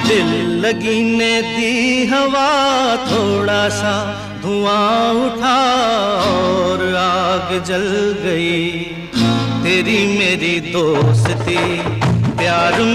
दिल लगी ने दी हवा, थोड़ा सा धुआं उठा और आग जल गई। तेरी मेरी दोस्ती प्यार